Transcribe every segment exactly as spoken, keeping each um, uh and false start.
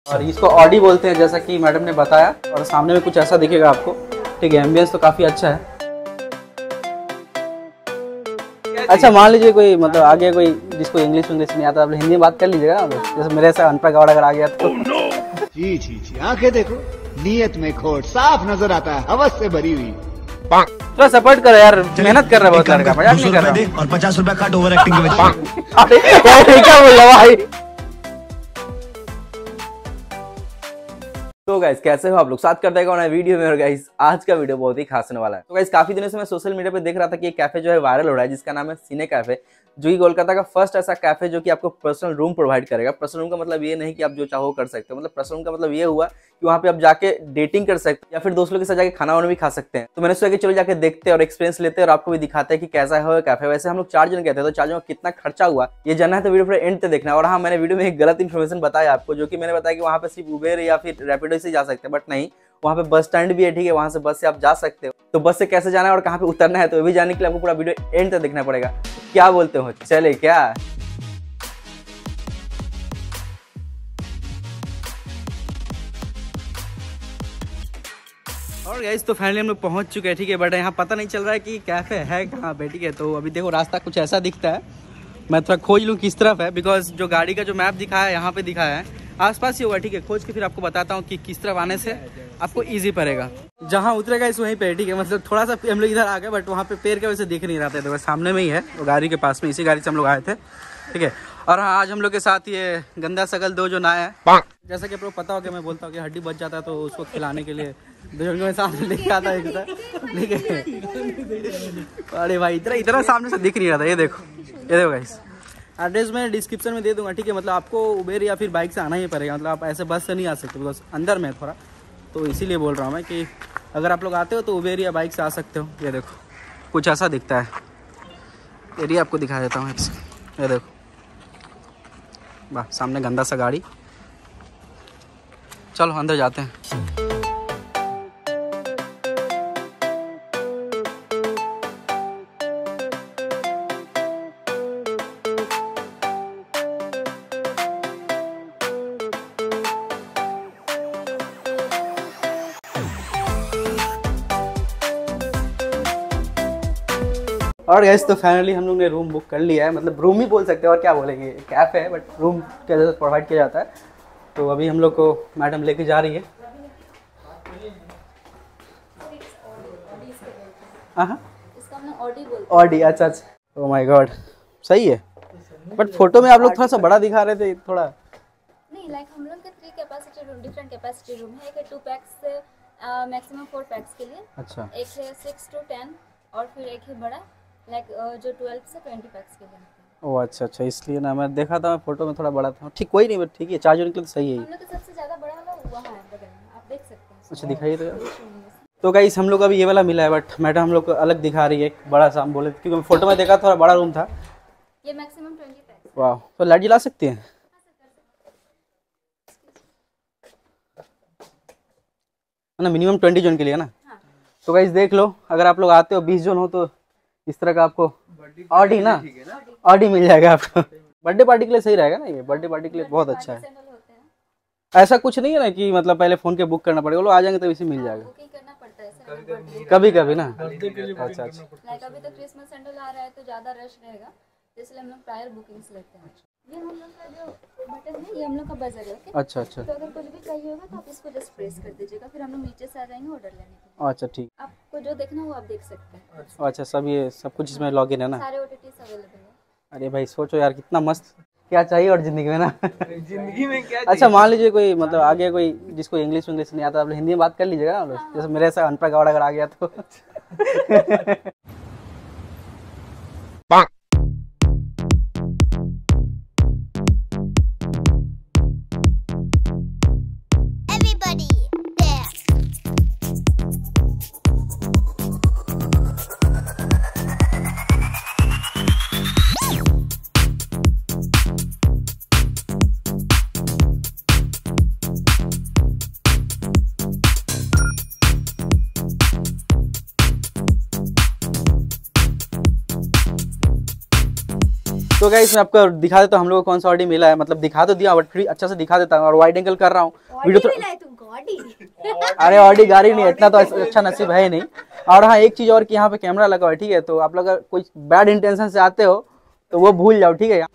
और इसको ऑडी बोलते हैं जैसा कि मैडम ने बताया। और सामने में कुछ ऐसा दिखेगा आपको, ठीक है। एम्बियंस तो काफ़ी अच्छा है। अच्छा मान लीजिए कोई मतलब आगे कोई जिसको इंग्लिश इंग्लिश नहीं आता, आप हिंदी में बात कर लीजिएगा, जैसे मेरे से अनपढ़ गवाड़ अगर आ गया तो। जी जी जी, आंखें देखो, नीयत में खोट साफ नजर आता है, हवस से भरी हुई। थोड़ा सपोर्ट करो यार, मेहनत कर रहा है बहुत लड़का, मजाक नहीं कर रहा। और पचास रुपया काट ओवर एक्टिंग के वजह। क्या बोल रहा भाई। तो गाइस कैसे हो आप लोग, साथ करते हैं वीडियो में। और गाइस आज का वीडियो बहुत ही खास होने वाला है। तो गाइस काफी दिनों से मैं सोशल मीडिया पे देख रहा था कि एक कैफे जो है वायरल हो रहा है, जिसका नाम है सिने कैफे, जो कि कोलकाता का फर्स्ट ऐसा कैफे जो कि आपको पर्सनल रूम प्रोवाइड करेगा। पर्सनल रूम का मतलब ये नहीं कि आप जो चाहो कर सकते हो, मतलब पर्सनल रूम का मतलब ये हुआ कि वहाँ पे आप जाके डेटिंग कर सकते हैं या फिर दोस्तों के साथ जाके खाना वाना भी खा सकते हैं। तो मैंने सोचा कि चलो जाके देखते हैं और एक्सपीरियंस लेते हैं और आपको भी दिखाते हैं कि कैसा है कैफे। वैसे हम लोग चार जन गए थे, तो चार जन कितना खर्चा हुआ ये जानना है तो वीडियो पूरा एंड तक देखना। और हाँ, मैंने वीडियो में एक गलत इन्फॉर्मेशन बताया आपको, जो कि मैंने बताया कि वहाँ पे सिर्फ उबेर या फिर रैपिडो से जा सकते हैं, बट नहीं, वहाँ पे बस स्टैंड भी है, ठीक है। वहाँ से बस से आप जा सकते हो। तो बस से कैसे जाना है और कहाँ पे उतरना है, तो ये भी जानने के लिए आपको पूरा वीडियो एंड तक देखना पड़ेगा। क्या बोलते हो, चले क्या? और गाइस तो फाइनली हम लोग पहुँच चुके हैं, ठीक है। बट यहाँ पता नहीं चल रहा है कि कैफे है कहाँ पे, ठीक है। तो अभी देखो रास्ता कुछ ऐसा दिखता है, मैं थोड़ा खोज लूँ किस तरफ है, बिकॉज जो गाड़ी का जो मैप दिखाया है यहाँ पे दिखाया है आसपास ही होगा, ठीक है। खोज के फिर आपको बताता हूँ कि किस तरफ आने से आपको इजी पड़ेगा। जहाँ उतरेगा इस वहीं पे, ठीक है। मतलब थोड़ा सा हम लोग इधर आ गए, बट वहाँ पे पेड़ के वजह से दिख नहीं रहा था, तो सामने में ही है, वो गाड़ी के पास में, इसी गाड़ी से हम लोग आए थे, ठीक है। और हाँ, आज हम लोग के साथ ये गंदा सकल दो जो ना है, जैसा कि आप लोग पता हो कि मैं बोलता हूँ कि हड्डी बच जाता है तो उसको खिलाने के लिए दो में सामने लेके आता है, ठीक है। अरे भाई इतना इतना सामने से दिख नहीं रहा था। ये देखो, ये देखो गाइस, एड्रेस मैं डिस्क्रिप्शन में दे दूंगा, ठीक है। मतलब आपको उबेर या फिर बाइक से आना ही पड़ेगा, मतलब आप ऐसे बस से नहीं आ सकते, बिकॉज अंदर में थोड़ा, तो इसीलिए बोल रहा हूँ मैं कि अगर आप लोग आते हो तो उबेर या बाइक से आ सकते हो। ये देखो कुछ ऐसा दिखता है, एरिया आपको दिखा देता हूँ। ये देखो वाह, सामने गंदा सा गाड़ी। चलो अंदर जाते हैं। और गैस तो फाइनली हम लोग ने रूम बुक कर लिया है, मतलब रूम ही बोल सकते हैं और क्या बोलेंगे, कैफे है बट रूम के जैसे प्रोवाइड किया जाता है। तो अभी हम लोग को मैडम लेके जा रही है। हाँ ऑडी, अच्छा अच्छा, ओह माय गॉड, सही है। बट फोटो में आप लोग थोड़ा सा बड़ा दिखा रहे थे थोड़ा। नहीं, लाइक हम लोग के three capacity room, different capacity room है। एक है टू पैक्स से मैक्सिमम फोर पैक्स के लिए, अच्छा। एक है सिक्स टू टेन और फिर एक है बड़ा लाइक like, जो ट्वेल्व से ट्वेंटी पैक्स के लिए। ओह अच्छा अच्छा, इसलिए ना मैं देखा था, मैं फोटो में थोड़ा बड़ा था। ठीक, कोई नहीं, बट ठीक है, चार जन के लिए तो सही है। हम लोग के सबसे ज़्यादा बड़ा वाला वहाँ है बगल में, आप देख सकते हैं। अच्छा दिखाइए तो। तो गाइस हम लोग अभी ये वाला मिला है, बट मैडम हम लोग को अलग दिखा रही है, एक बड़ा सा। हम बोले क्योंकि फोटो में देखा थोड़ा बड़ा रूम था। ये मैक्सिमम ट्वेंटी पैक्स। वाह, तो लाइट जला सकती हैं ना, मिनिमम ट्वेंटी जन के लिए ना। हाँ। तो गाइस देख लो, अगर आप लोग आते हो बीस जन हो तो इस तरह का आपको ऑडी ना ऑडी मिल जाएगा आपको। बर्थडे पार्टी के लिए सही रहेगा ना, ये बर्थडे पार्टी के लिए बहुत अच्छा है। ऐसा कुछ नहीं है ना कि मतलब पहले फोन के बुक करना पड़ेगा, वो लोग आ जाएंगे तो इसी मिल जाएगा। बुकिंग करना पड़ता है कभी कभी ना। अच्छा अच्छा, लाइक अभी तो क्रिसमस सेंडल आ रहा है तो ज्यादा रश रहेगा, इसलिए हम लोग प्रायर बुकिंग्स लेते हैं। ये हम लोग का जो बटन है, ये हम लोग का बजर है, ओके। अच्छा अच्छा, तो अगर कुछ भी चाहिए होगा तो आप इसको जस्ट प्रेस कर दीजिएगा, फिर हम लोग नीचे से आ जाएंगे ऑर्डर लेने के लिए। अच्छा ठीक, आपको जो देखना हो आप देख सकते हैं। अच्छा, सब ये सब कुछ इसमें लॉगिन है ना, सारे ओटीटीज अवेलेबल है। अरे भाई सोचो यार कितना मस्त, क्या चाहिए और जिंदगी में ना। जिंदगी में क्या। अच्छा मान लीजिए कोई मतलब आगे कोई जिसको इंग्लिश इंग्लिश नहीं आता, आप हिंदी में बात कर लीजिएगा ना, जैसे मेरे से अनपढ़ गवाड़ अगर आ गया तो। तो गाइस मैं आपको दिखा देता हूँ हम लोग को कौन सा ऑडी मिला है, मतलब दिखा तो दिया बट फिर अच्छा से दिखा देता हूँ और वाइड एंगल कर रहा हूँ वीडियो तो। अरे ऑडी गाड़ी नहीं, इतना तो अच्छा नसीब है ही नहीं। और हाँ एक चीज और कि यहाँ पे कैमरा लगा हुआ है, ठीक है, तो आप लोग अगर कोई बैड इंटेंशन से आते हो तो वो भूल जाओ, ठीक है।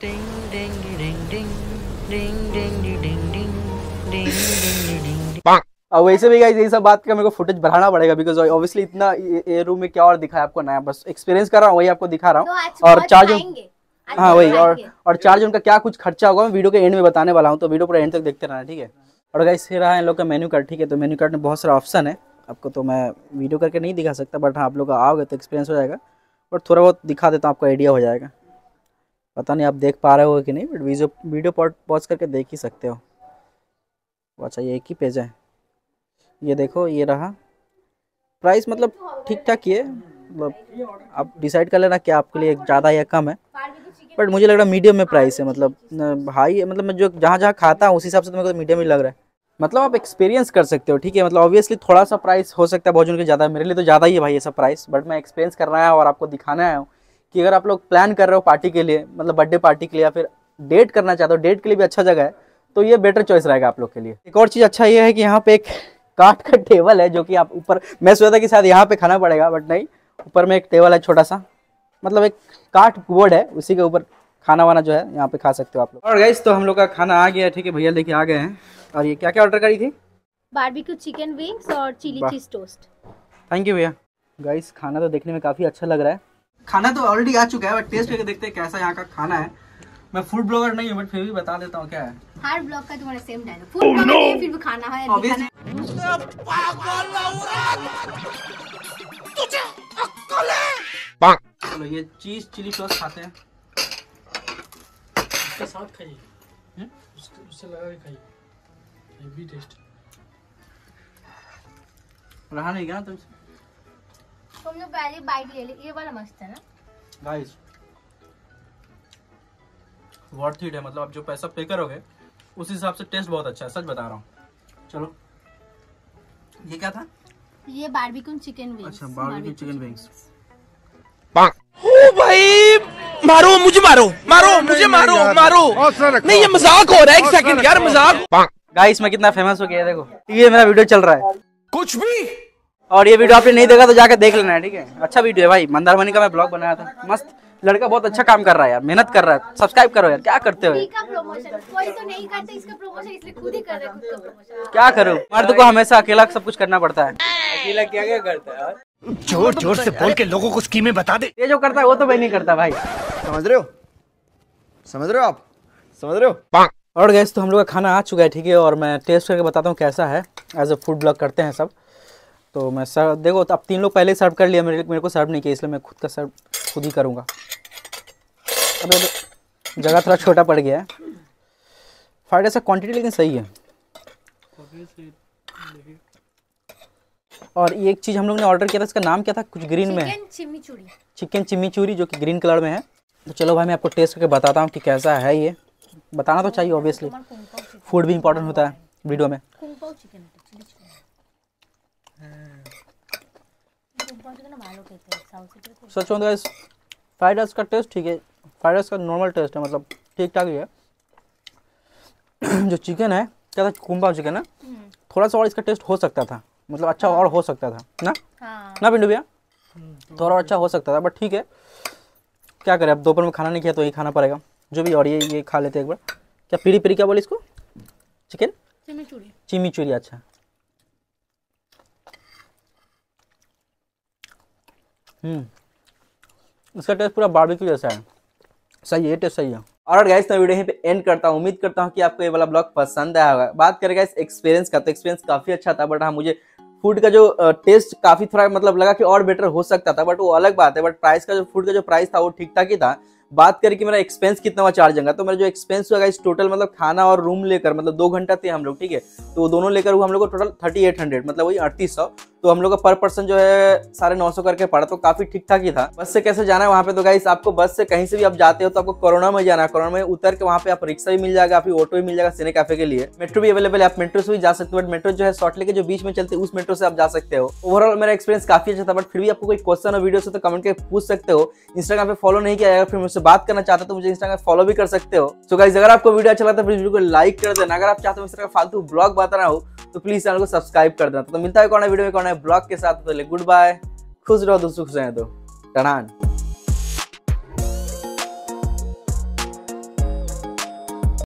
और वैसे भी गाइस ये सब बात का मेरे को फुटेज बढ़ाना पड़ेगा बिकॉज ऑब्वियसली इतना ये रूम में क्या और दिखा है आपको नया, बस एक्सपीरियंस कर रहा हूँ वही आपको दिखा रहा हूँ। और चार्ज, हाँ वही, और और चार्ज उनका क्या कुछ खर्चा होगा मैं वीडियो के एंड में बताने वाला हूँ, तो वीडियो पूरा एंड तक देखते रहना, ठीक है। और गाइस ये रहा इन लोग का मेन्यू कार्ड, ठीक है, तो मेन्यू कार्ड में बहुत सारा ऑप्शन है, आपको तो मैं वीडियो करके नहीं दिखा सकता बट हाँ आप लोग आओगे तो एक्सपीरियंस हो जाएगा, बट थोड़ा बहुत दिखा देता हूँ आपको आइडिया हो जाएगा। पता नहीं आप देख पा रहे हो कि नहीं, बट वीडियो वीडियो पॉज करके देख ही सकते हो। अच्छा ये एक ही पेज है, ये देखो ये रहा प्राइस, मतलब ठीक ठाक ही है, मतलब आप डिसाइड कर लेना कि आपके लिए ज़्यादा या कम है, बट मुझे लग रहा है मीडियम में प्राइस है, मतलब हाई है, मतलब मैं जो जहाँ जहाँ खाता हूँ उस हिसाब से तो मेरे को मीडियम ही लग रहा है। मतलब आप एक्सपीरियंस कर सकते हो, ठीक है, मतलब ऑब्वियसली थोड़ा सा प्राइस हो सकता है भोजन के ज़्यादा, मेरे लिए तो ज़्यादा ही है भाई ये सब प्राइस, बट मैं एक्सपीरियंस करना है और आपको दिखाना आया हूँ कि अगर आप लोग प्लान कर रहे हो पार्टी के लिए, मतलब बर्थडे पार्टी के लिए या फिर डेट करना चाहते हो, डेट के लिए भी अच्छा जगह है, तो ये बेटर चॉइस रहेगा आप लोग के लिए। एक और चीज़ अच्छा ये है कि यहाँ पे एक काठ का टेबल है जो कि आप ऊपर, मैं सोचा था कि शायद यहाँ पे खाना पड़ेगा बट नहीं, ऊपर में एक टेबल है छोटा सा, मतलब एक काठ बोर्ड है, उसी के ऊपर खाना वाना जो है यहाँ पे खा सकते हो आप लोग। और गाइस तो हम लोग का खाना आ गया, ठीक है, भैया लेके आ गए हैं। और ये क्या क्या ऑर्डर करी थी? बारबेक्यू चिकन विंग्स और chilli cheese toast. Thank you भैया। गाइस खाना तो देखने में काफ़ी अच्छा लग रहा है, खाना तो ऑलरेडी आ चुका है बट टेस्ट करके देखते हैं कैसा यहाँ का खाना है। मैं फूड ब्लॉगर नहीं हूँ बट फिर भी बता देता हूँ क्या है। हर ब्लॉग का तुम्हारा सेम डायलॉग, फूड ब्लॉगर नहीं फिर भी खाना है नहीं खाना है। चलो ये चीज चिली टोस्ट खाते हैं, उसके साथ खाइए, उससे लगा के खाइए, ये भी टेस्ट रहा नहीं गया तुमसे। तुमने पहले बाइट ले ली, ये वाला मस्त है ना गाइस, वर्थ इट है, मतलब आप जो पैसा पे करोगे उस हिसाब से टेस्ट बहुत अच्छा है, सच बता रहा हूँ। चलो ये क्या था? ये बारबेक्यू चिकन विंग्स। अच्छा बारबेक्यू चिकन विंग्स। ओ भाई मारो मुझे, मारो मारो मुझे, मारो मारो, नहीं ये मजाक हो रहा है, एक सेकंड यार मजाक। गाइस मैं कितना फेमस हो गया है, देखो ये मेरा वीडियो चल रहा है कुछ भी, और ये वीडियो आपने नहीं देखा तो जाकर देख लेना है, ठीक है, अच्छा वीडियो है भाई, मंदारमनी का मैं ब्लॉग बनाया था, मस्त लड़का बहुत अच्छा काम कर रहा है यार, मेहनत कर रहा है, सब्सक्राइब करो यार, क्या करते हो प्रमोशन कोई तो नहीं करता इसका प्रमोशन, इसलिए खुद ही कर रहे खुद का प्रमोशन। क्या करो, मर्द को हमेशा अकेला सब कुछ करना पड़ता है। अकेला क्या क्या करता है यार, जोर जोर से बोल के लोगों को स्कीमें बता दे। ये जो करता है वो तो मैं नहीं करता भाई, समझ रहे हो, समझ रहे हो आप, समझ रहे हो। और गैस तो हम लोग का खाना आ चुका है, ठीक है, और मैं टेस्ट करके बताता हूँ कैसा है, एज अ फूड ब्लॉग करते हैं सब, तो मैं सर देखो तो अब तीन लोग पहले सर्व कर लिया, मेरे मेरे को सर्व नहीं किया, इसलिए मैं खुद का सर्व खुद ही करूँगा। अब जगह थोड़ा छोटा पड़ गया है, फ्राइड राइस का क्वान्टिटी लेकिन सही है। और ये एक चीज़ हम लोग ने ऑर्डर किया था, इसका नाम क्या था, कुछ ग्रीन में है, चिकन चिमिचूरी, चिकन चिमिचूरी जो कि ग्रीन कलर में है। तो चलो भाई मैं आपको टेस्ट करके बताता हूँ कि कैसा है, ये बताना तो चाहिए ऑब्वियसली, फूड भी इंपॉर्टेंट होता है वीडियो में। सच में गाइस फ्राइड राइस का टेस्ट ठीक है, फ्राइड राइस का नॉर्मल टेस्ट है, मतलब ठीक ठाक ही है। जो चिकन है क्या था, कुंबा चिकन है, थोड़ा सा और इसका टेस्ट हो सकता था, मतलब अच्छा और हो सकता था ना, हाँ। ना पिंडू भैया, थोड़ा और अच्छा हो सकता था, बट ठीक है क्या करें, अब दोपहर में खाना नहीं किया तो यही खाना पड़ेगा जो भी। और ये ये खा लेते एक बार, क्या पीरी पीरी क्या बोले इसको, चिकन चिमिचूरी, चिमिचूरी, अच्छा हम्म इसका टेस्ट पूरा बारबेक्यू जैसा है, सही है, टेस्ट सही है। और गाइस मैं वीडियो यहीं पे एंड करता हूँ, उम्मीद करता हूँ कि आपको ये वाला ब्लॉग पसंद आया होगा। बात करें गाइस एक्सपीरियंस का, तो एक्सपीरियंस काफी अच्छा था, बट हाँ मुझे फूड का जो टेस्ट काफी थोड़ा मतलब लगा कि और बेटर हो सकता था, बट वो अलग बात है। बट प्राइस का जो फूड का जो प्राइस था वो ठीक ठाक ही था। बात करें कि मेरा एक्सपेंस कितना हुआ चार जगह, तो मेरा जो एक्सपेंस हुआ गाइस टोटल, मतलब खाना और रूम लेकर, मतलब दो घंटा थे हम लोग, ठीक है, तो दोनों लेकर हुआ हम लोग को टोटल थर्टी एट हंड्रेड, मतलब वही अड़तीस सौ। तो हम लोग का पर पर्सन जो है साढ़े नौ सौ करके पड़ा, तो काफी ठीक ठाक ही था। बस से कैसे जाना है वहाँ पे, तो गाइस आपको बस से कहीं से भी आप जाते हो तो आपको कोरोना में जाना है। कोरोना में उतर के वहाँ पे आप रिक्शा भी मिल जाएगा, आपको ऑटो भी मिल जाएगा सिने कैफे के लिए। मेट्रो भी अवेलेबल है, आप मेट्रो से भी जा सकते हो, बट मेट्रो जो है सॉल्ट लेक के जो बीच में चलते हैं उस मेट्रो से आप जा सकते हो। ओवरऑल मेरा एक्सपीरियंस काफी अच्छा था, बट फिर भी आपको कोई क्वेश्चन और वीडियो से तो कमेंट करके पूछ सकते हो। इंस्टाग्राम पे फॉलो नहीं किया, फिर मुझसे बात करना चाहते हो तो मुझे इंस्टाग्राम पे फॉलो भी कर सकते हो। सो गाइस अगर आपको वीडियो अच्छा लगा तो वीडियो को लाइक कर देना। अगर आप चाहते हो इस तरह का फालतू ब्लॉग बताना हो तो प्लीज चैनल को सब्सक्राइब कर देना। तो मिलता है कौन है वीडियो में कौन है ब्लॉग के साथ, तो गुड बाय, खुश रहो दोस्तों, खुश रहें तो टनान।